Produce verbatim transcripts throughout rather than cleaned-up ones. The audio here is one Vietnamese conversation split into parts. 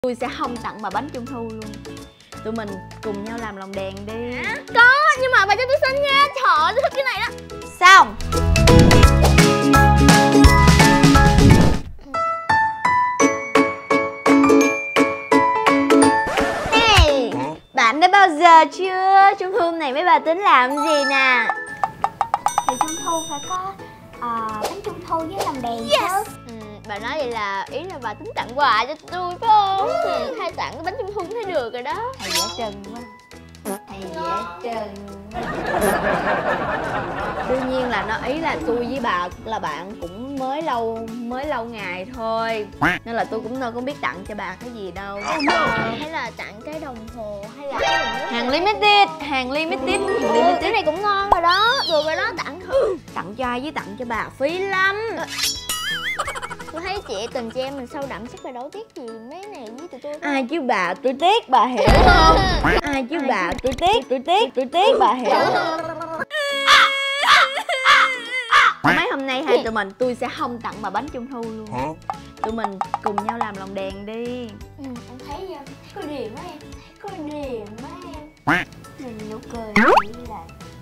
Tôi sẽ không tặng bà bánh trung thu luôn. Tụi mình cùng nhau làm lồng đèn đi. À, có, nhưng mà bà cho tôi xin nha. Trời ơi, tôi thích cái này đó. Xong. Hey, bạn đã bao giờ chưa? Trung thu này mấy bà tính làm gì nè? Thì trung thu phải có uh, bánh trung thu với lồng đèn Yes. chứ. Ừ, bà nói vậy là ý là bà tính tặng quà cho tôi phải không? Ừ, hay tặng cái bánh trung thu thấy được rồi đó. Thầy dễ trần quá. Thầy dễ trần. Đương nhiên là nó ý là tôi với bà là bạn cũng mới lâu mới lâu ngày thôi, nên là tôi cũng đâu có biết tặng cho bà cái gì đâu. Hay là tặng cái đồng hồ hay là cái bình nước Hàng limited, hàng limited, hàng Ừ, limited. cái này cũng ngon rồi đó. Được rồi đó, tặng thử. Tặng cho ai với tặng cho bà phí lắm. Tôi thấy chị tình chị em mình sâu đậm, chắc bà đâu tiếc gì mấy này với tụi tôi. Ai chứ bà, tôi tiếc bà hiểu không? Ai chứ bà, tôi tiếc, tôi tiếc, tôi tiếc bà hiểu không? Mấy hôm nay hai tụi mình tôi sẽ không tặng bà bánh trung thu luôn. Tụi mình cùng nhau làm lồng đèn đi. Ừ, em thấy thấy có điểm á em, thấy có điểm á em. Nhìn nụ cười như là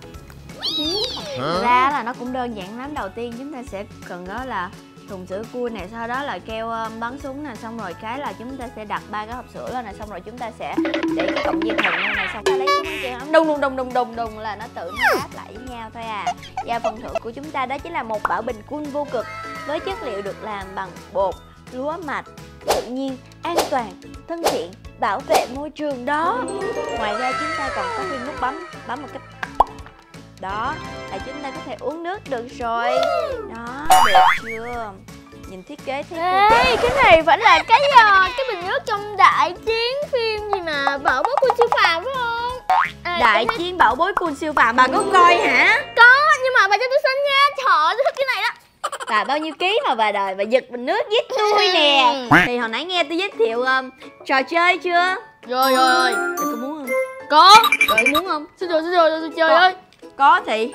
Thực ra là nó cũng đơn giản lắm. Đầu tiên chúng ta sẽ cần đó là thùng sữa cua này, sau đó là keo um, bắn súng nè, xong rồi cái là chúng ta sẽ đặt ba cái hộp sữa lên này, xong rồi chúng ta sẽ để cái cọng dây thừng lên này, xong ta lấy cái keo đùng đùng đùng đùng đùng đùng là nó tự nó đáp lại với nhau thôi à. Và phần thưởng của chúng ta đó chính là một bảo bình cool vô cực với chất liệu được làm bằng bột lúa mạch, tự nhiên, an toàn, thân thiện, bảo vệ môi trường đó. Ngoài ra chúng ta còn có thêm nút bấm, bấm một cái đó là chúng ta có thể uống nước được rồi. Đó, đẹp chưa? Nhìn thiết kế thiết Ê, cái này vẫn là cái uh, cái bình nước trong đại chiến phim gì mà Bảo Bối Quân Siêu Phàm phải không? Ê, Đại cái... chiến bảo bối cool siêu phàm, bà có coi hả? Có, nhưng mà bà cho tôi xin nha. Trời ơi, tôi thích cái này đó. Bà bao nhiêu ký mà bà đòi bà giật bình nước với tôi nè. Thì hồi nãy nghe tôi giới thiệu um, trò chơi chưa? Rồi rồi. Rồi có muốn không? Có. Rồi có muốn không? Xin rồi, xin rồi, tôi chơi Có. ơi. Có thì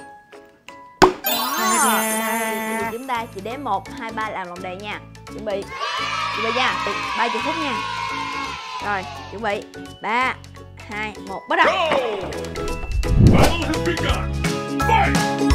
à, chúng ta chỉ đếm một, hai, ba làm lồng đèn nha. Chuẩn bị. Chuẩn bị nha. ba mươi phút nha. Rồi, chuẩn bị. ba, hai, một, bắt đầu. Battle has begun. Fight!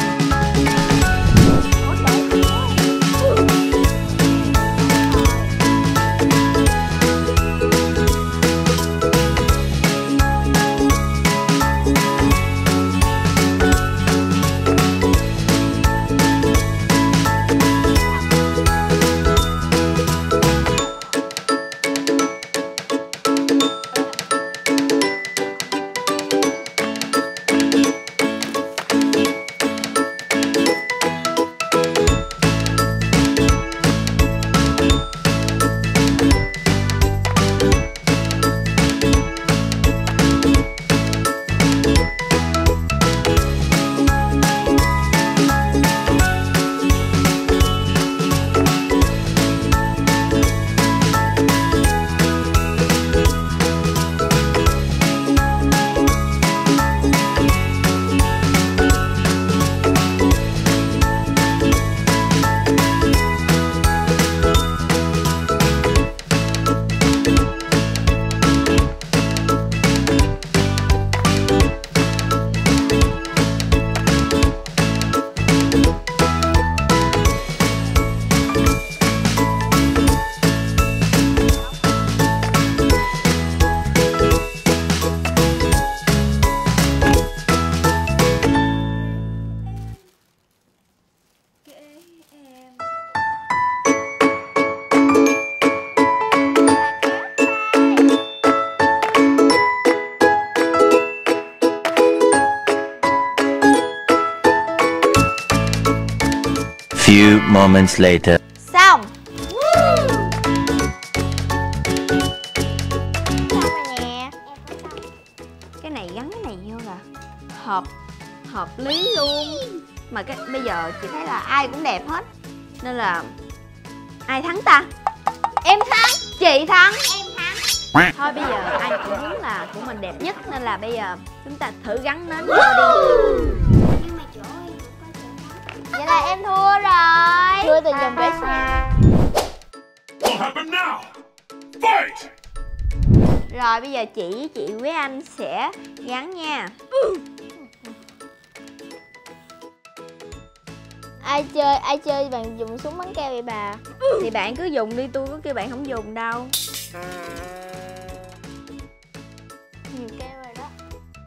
Few moments later. Xong. xong rồi nè. Cái này gắn cái này vô là hợp hợp lý luôn. Mà cái bây giờ chị thấy là ai cũng đẹp hết, nên là ai thắng ta? Em thắng. Chị thắng. Em thắng. Thôi bây giờ ai cũng muốn là của mình đẹp nhất, nên là bây giờ chúng ta thử gắn nến vô đi. Nhưng mà chỗ em cũng có chỗ đó. Vậy là em thua rồi. Thua từ dòng cái xe. What happened now? Fight! Rồi bây giờ chị với chị với anh sẽ gắn nha. Ai chơi ai chơi bạn dùng súng bắn keo vậy bà? Thì bạn cứ dùng đi, tôi có kêu bạn không dùng đâu. Nhiều keo rồi đó.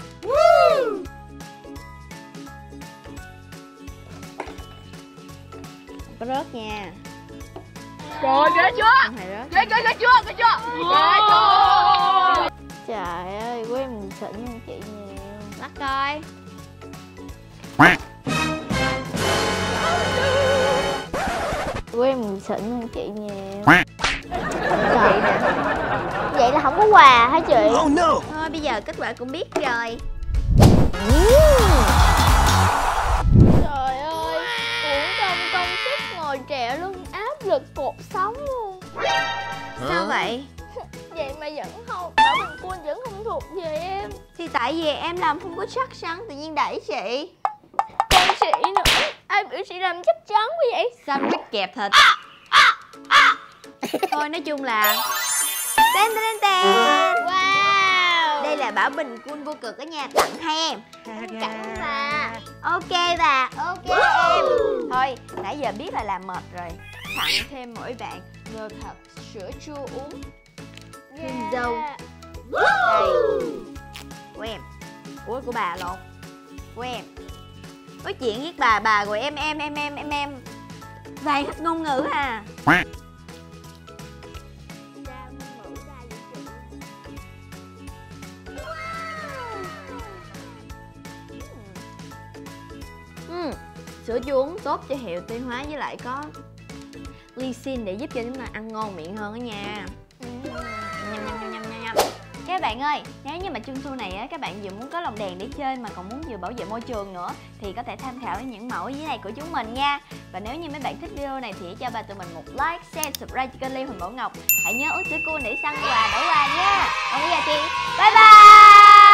Có rớt nha. Rồi ghê chưa? Không hề rớt. Ghê ghê ghê chưa? Ghê chưa? Ghê chưa? Trời ơi, của em xịn hơn chị nhiều. Lắc coi. Của em xịn hơn chị nhiều. Vậy nè. Vậy là không có quà hả chị? Oh no! Thôi bây giờ kết quả cũng biết rồi. Trời ơi, uổng công công sức ngồi trèo lưng áp lực cột sống luôn. Sao vậy? Vậy mà vẫn không, Bảo Bình Quân vẫn không thuộc về em. Thì tại vì em làm không có chắc chắn, tự nhiên đẩy chị. Con chị nữa, ai biểu chị làm chắc chắn quá vậy? Sandwich kẹp thịt. Thôi nói chung là tên tên tên. Wow. Đây là Bảo Bình Quân vô cực ở nhà tặng hai em. Chẳng là Ok bà, ok em. Thôi nãy giờ biết là làm mệt rồi, tặng thêm mỗi bạn ngược thật sữa chua uống thêm dâu. Đây của em. Ủa của bà lộn. Của em. Nói chuyện với bà, bà rồi em em em em em em vài hết ngôn ngữ à. Ừ, sữa chua uống tốt cho hệ tiêu hóa, với lại có lysine để giúp cho chúng ta ăn ngon miệng hơn đó nha. Nhâm nhâm nhâm nhâm nhâm nhâm. Các bạn ơi, nếu như mà trung thu này á, các bạn vừa muốn có lồng đèn để chơi mà còn muốn vừa bảo vệ môi trường nữa thì có thể tham khảo những mẫu dưới này của chúng mình nha. Và nếu như mấy bạn thích video này thì hãy cho ba tụi mình một like, share, subscribe cho kênh Lê Huỳnh Bảo Ngọc. Hãy nhớ uống sữa cua để săn quà đổi quà nha. Còn bây giờ thì bye bye.